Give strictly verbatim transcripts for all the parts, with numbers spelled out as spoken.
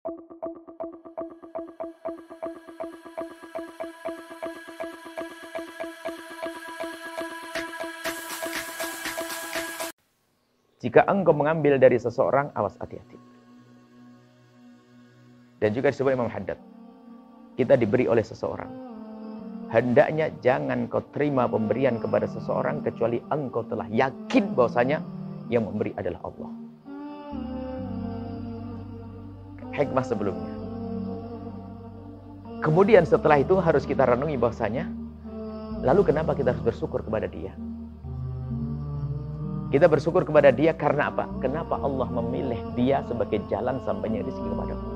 Jika engkau mengambil dari seseorang, awas hati-hati. Dan juga disebut Imam Haddad, kita diberi oleh seseorang. Hendaknya jangan kau terima pemberian kepada seseorang kecuali engkau telah yakin bahwasanya yang memberi adalah Allah. Hikmah sebelumnya. Kemudian setelah itu harus kita renungi bahwasanya, lalu kenapa kita harus bersyukur kepada dia? Kita bersyukur kepada dia karena apa? Kenapa Allah memilih dia sebagai jalan sampainya rezeki kepadaku?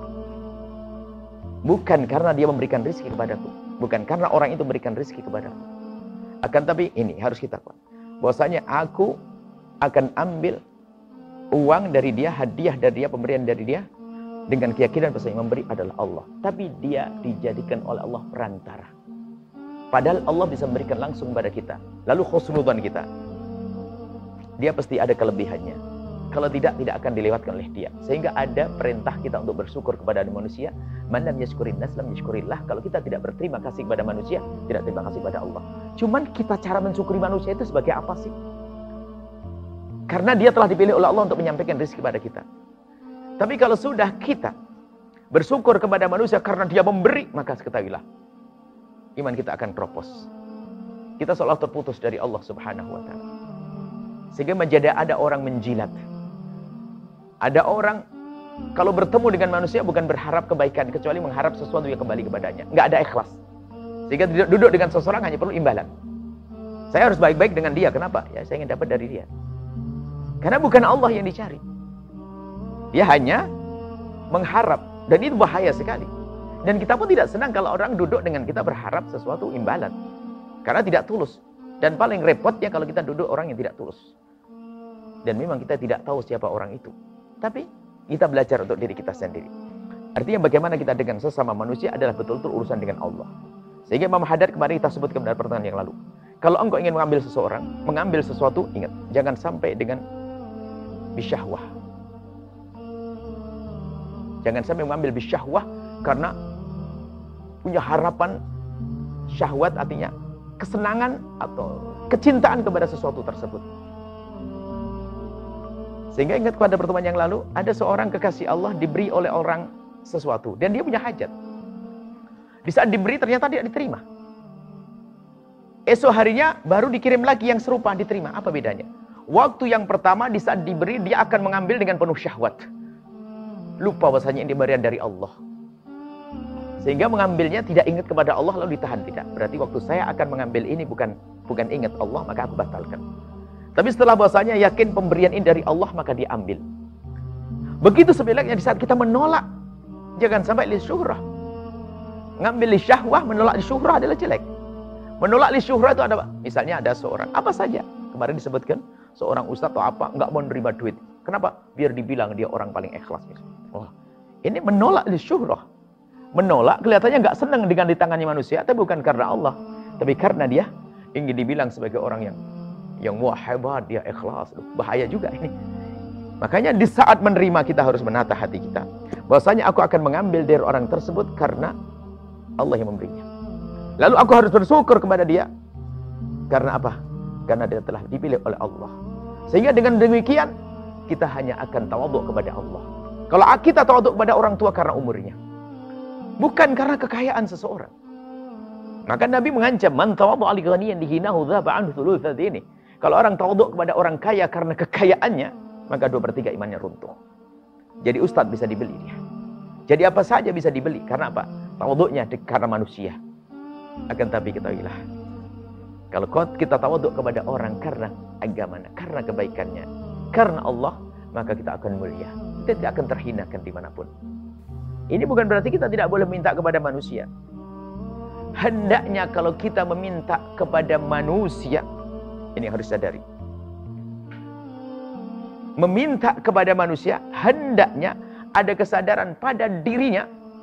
Bukan karena dia memberikan rezeki kepadaku. Bukan karena orang itu memberikan rezeki kepadaku. Akan tapi ini harus kita kuat. Bahwasanya aku akan ambil uang dari dia, hadiah dari dia, pemberian dari dia, dengan keyakinan bahwasanya yang memberi adalah Allah. Tapi dia dijadikan oleh Allah perantara. Padahal Allah bisa memberikan langsung pada kita. Lalu khusnudzan kita. Dia pasti ada kelebihannya. Kalau tidak, tidak akan dilewatkan oleh dia. Sehingga ada perintah kita untuk bersyukur kepada manusia. Man lam yashkurin nas lam yashkurillah. Kalau kita tidak berterima kasih kepada manusia, tidak terima kasih kepada Allah. Cuman kita cara mensyukuri manusia itu sebagai apa sih? Karena dia telah dipilih oleh Allah untuk menyampaikan rezeki kepada kita. Tapi kalau sudah kita bersyukur kepada manusia karena dia memberi, maka ketahuilah, iman kita akan keropos. Kita seolah terputus dari Allah Subhanahu wa taala. Sehingga menjadi ada orang menjilat. Ada orang kalau bertemu dengan manusia bukan berharap kebaikan, kecuali mengharap sesuatu yang kembali kepadanya. Nggak ada ikhlas. Sehingga duduk dengan seseorang hanya perlu imbalan. Saya harus baik-baik dengan dia. Kenapa? Ya saya ingin dapat dari dia. Karena bukan Allah yang dicari. Dia hanya mengharap. Dan itu bahaya sekali. Dan kita pun tidak senang kalau orang duduk dengan kita berharap sesuatu imbalan. Karena tidak tulus. Dan paling repotnya kalau kita duduk orang yang tidak tulus. Dan memang kita tidak tahu siapa orang itu. Tapi kita belajar untuk diri kita sendiri. Artinya bagaimana kita dengan sesama manusia adalah betul-betul urusan dengan Allah. Sehingga Imam Haddad kemarin kita sebutkan pada pertemuan yang lalu. Kalau engkau ingin mengambil seseorang, mengambil sesuatu, ingat. Jangan sampai dengan bisyahwah. Jangan sampai mengambil bisyahwah karena punya harapan syahwat, artinya kesenangan atau kecintaan kepada sesuatu tersebut. Sehingga ingat pada pertemuan yang lalu, ada seorang kekasih Allah diberi oleh orang sesuatu. Dan dia punya hajat. Di saat diberi ternyata tidak diterima. Esok harinya baru dikirim lagi yang serupa, diterima. Apa bedanya? Waktu yang pertama di saat diberi, dia akan mengambil dengan penuh syahwat. Lupa bahwasanya ini pemberian dari Allah. Sehingga mengambilnya tidak ingat kepada Allah lalu ditahan. Tidak. Berarti waktu saya akan mengambil ini bukan bukan ingat Allah, maka aku batalkan. Tapi setelah bahwasanya yakin pemberian ini dari Allah, maka diambil. Begitu sebaliknya di saat kita menolak. Jangan sampai li syuhrah. Ngambil li syahwah, menolak li syuhrah adalah jelek. Menolak li syuhrah itu ada, misalnya ada seorang, apa saja. Kemarin disebutkan, seorang ustaz atau apa, nggak mau menerima duit. Kenapa? Biar dibilang dia orang paling ikhlas. Wah, ini menolak li syuhrah. Menolak, kelihatannya nggak senang dengan ditangani manusia, tapi bukan karena Allah. Tapi karena dia ingin dibilang sebagai orang yang yang wah hebat, dia ikhlas. Bahaya juga ini. Makanya di saat menerima kita harus menata hati kita. Bahwasanya aku akan mengambil dari orang tersebut karena Allah yang memberinya. Lalu aku harus bersyukur kepada dia. Karena apa? Karena dia telah dipilih oleh Allah. Sehingga dengan demikian kita hanya akan tawadhu kepada Allah. Kalau kita tawadhu kepada orang tua karena umurnya, bukan karena kekayaan seseorang. Maka Nabi mengancam, man tawadhu li ghaniyin dihinahu dhaba anhu thulutsat ini. Kalau orang tawadhu kepada orang kaya karena kekayaannya, maka dua per tiga imannya runtuh. Jadi ustadz bisa dibeli dia. Jadi apa saja bisa dibeli. Karena apa? Tawadhu'nya karena manusia. Akan tapi ketahuilah, kalau kita tawadhu kepada orang karena agamanya, karena kebaikannya, karena Allah, maka kita akan mulia. Kita tidak akan terhinakan dimanapun. Ini bukan berarti kita tidak boleh minta kepada manusia. Hendaknya kalau kita meminta kepada manusia, ini harus sadari. Meminta kepada manusia, hendaknya ada kesadaran pada dirinya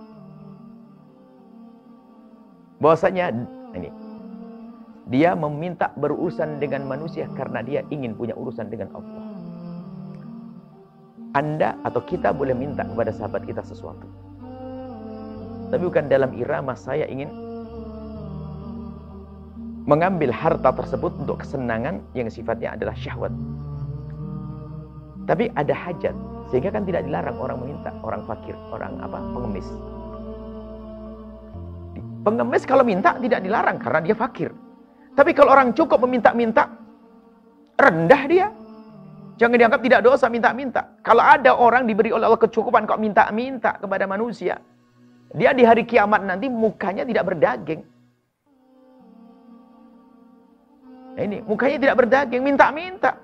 bahwasanya ini dia meminta berurusan dengan manusia karena dia ingin punya urusan dengan Allah. Anda atau kita boleh minta kepada sahabat kita sesuatu. Tapi bukan dalam irama saya ingin mengambil harta tersebut untuk kesenangan yang sifatnya adalah syahwat. Tapi ada hajat, sehingga kan tidak dilarang orang meminta, orang fakir, orang apa, pengemis. Pengemis kalau minta tidak dilarang karena dia fakir. Tapi kalau orang cukup meminta-minta, rendah dia. Jangan dianggap tidak dosa minta-minta. Kalau ada orang diberi oleh Allah kecukupan kok minta-minta kepada manusia, dia di hari kiamat nanti mukanya tidak berdaging. Nah ini, mukanya tidak berdaging, minta-minta.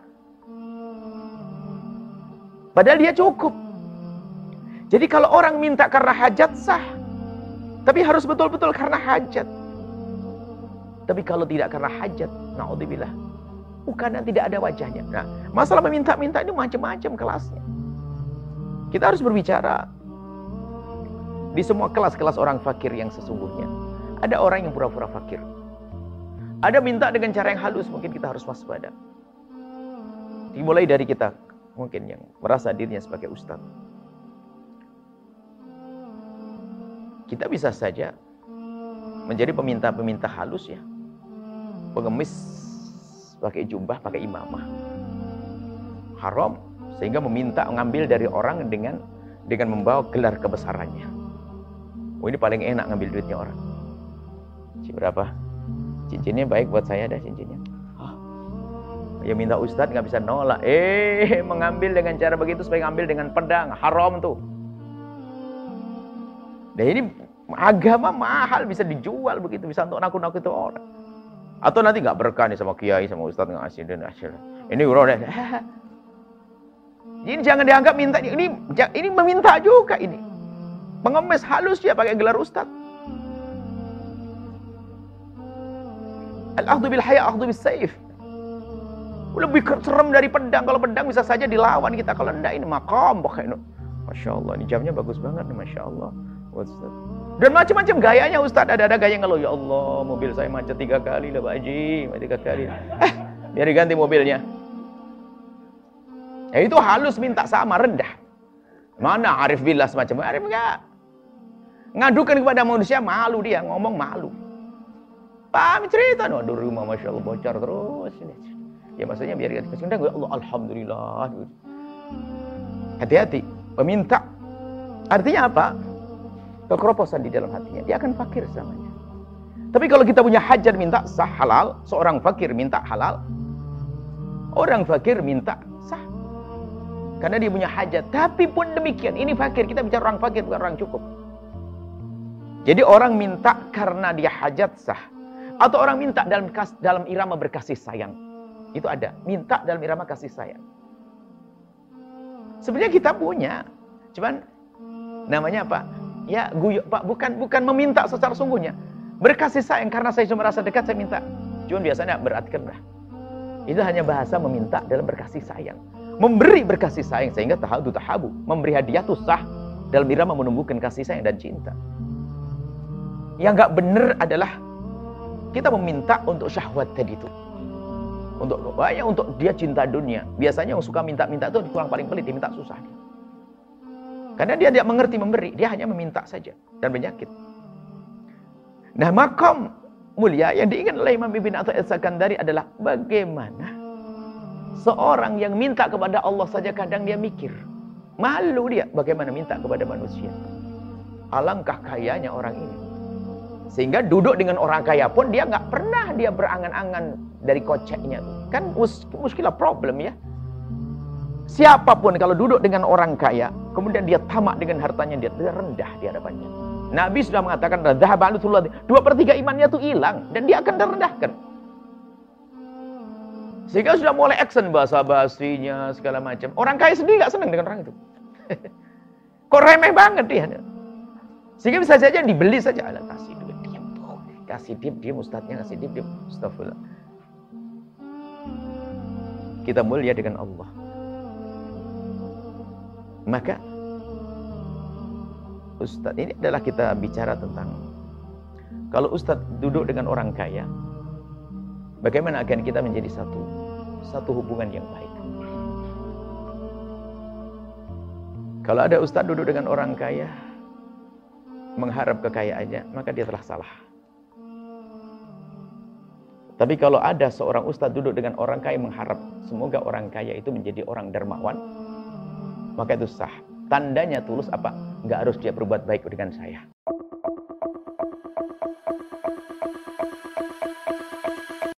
Padahal dia cukup. Jadi kalau orang minta karena hajat sah. Tapi harus betul-betul karena hajat. Tapi kalau tidak karena hajat, na'udzubillah, bukan, tidak ada wajahnya. Nah, masalah meminta-minta ini macam-macam kelasnya. Kita harus berbicara di semua kelas-kelas orang fakir yang sesungguhnya. Ada orang yang pura-pura fakir. Ada minta dengan cara yang halus, mungkin kita harus waspada. Dimulai dari kita, mungkin yang merasa dirinya sebagai ustaz. Kita bisa saja menjadi peminta-peminta halus ya. Pengemis pakai jubah, pakai imamah. Haram, sehingga meminta mengambil dari orang dengan dengan membawa gelar kebesarannya. Oh, ini paling enak ngambil duitnya orang. Cincin berapa? Cincinnya baik buat saya dah cincinnya. Oh, ya minta ustadz nggak bisa nolak. Eh, mengambil dengan cara begitu supaya ngambil dengan pedang, haram tuh. Nah ini agama mahal, bisa dijual begitu, bisa untuk nakut-nakut itu orang. Atau nanti nggak berkah nih sama kiai, sama ustadz nggak ngasih dan ngasih. Ini udah. Ini jangan dianggap minta, ini ini meminta juga ini. Pengemis halus dia pakai gelar ustadz. Al-akhdhu bil haya, akhdhu bis saif. Lebih serem dari pedang. Kalau pedang bisa saja dilawan kita, kalau enggak ini makam pakai. Masya Allah, ini jamnya bagus banget nih, Masya Allah. Ustaz. Dan macam-macam gayanya Ustaz. Ada-ada gaya ngeluh, ya Allah mobil saya macet tiga kali lah Pak Haji, tiga kali. Eh, biar diganti mobilnya. Ya itu halus minta sama, rendah. Mana Arif Billah semacam Arif enggak. Ngadukan kepada manusia, malu dia, ngomong malu. Paham cerita, waduh rumah Masya Allah bocor terus. Ya maksudnya biar dikasih undang, ya Allah Alhamdulillah. Hati-hati, peminta. Artinya apa? Kekeroposan di dalam hatinya, dia akan fakir selamanya. Tapi kalau kita punya hajat minta sah halal, seorang fakir minta halal, orang fakir minta sah, karena dia punya hajat. Tapi pun demikian, ini fakir, kita bicara orang fakir bukan orang cukup. Jadi orang minta karena dia hajat sah, atau orang minta dalam kas, dalam irama berkasih sayang, itu ada minta dalam irama kasih sayang. Sebenarnya kita punya, cuman namanya apa? Ya guyuk Pak, bukan bukan meminta secara sungguhnya. Berkasih sayang karena saya cuma merasa dekat saya minta. Cuman biasanya beratkan dah. Itu hanya bahasa meminta dalam berkasih sayang. Memberi berkasih sayang sehingga tahadu tahabu. Memberi hadiah itu sah dalam irama menumbuhkan kasih sayang dan cinta. Yang nggak benar adalah kita meminta untuk syahwat tadi itu. Untuk banyak untuk dia cinta dunia. Biasanya yang suka minta-minta itu kurang paling pelit, dia minta susah dia. Karena dia tidak mengerti memberi, dia hanya meminta saja dan penyakit. Nah, makom mulia yang diingat oleh Imam Ibn Athaillah As-Sakandari adalah bagaimana seorang yang minta kepada Allah saja kadang dia mikir, malu dia bagaimana minta kepada manusia. Alangkah kayanya orang ini. Sehingga duduk dengan orang kaya pun dia nggak pernah dia berangan-angan dari koceknya. Kan mus muskilah problem ya. Siapapun kalau duduk dengan orang kaya, kemudian dia tamak dengan hartanya, dia, dia rendah di hadapannya. Nabi sudah mengatakan, dua per tiga imannya itu hilang, dan dia akan direndahkan. Sehingga sudah mulai action bahasa-bahasinya, segala macam. Orang kaya sendiri gak senang dengan orang itu. Kok remeh banget dia. Sehingga bisa saja dibeli saja. Alah, kasih duit, diam tuh. Kasih diam, diam ustadznya, kasih diam, diam. Astagfirullah. Kita mulia dengan Allah. Maka Ustadz ini adalah kita bicara tentang kalau Ustadz duduk dengan orang kaya, bagaimana akan kita menjadi satu satu hubungan yang baik. Kalau ada ustadz duduk dengan orang kaya, mengharap kekayaannya, maka dia telah salah. Tapi kalau ada seorang ustadz duduk dengan orang kaya mengharap semoga orang kaya itu menjadi orang dermawan, maka itu sah. Tandanya tulus apa? Nggak harus dia berbuat baik dengan saya.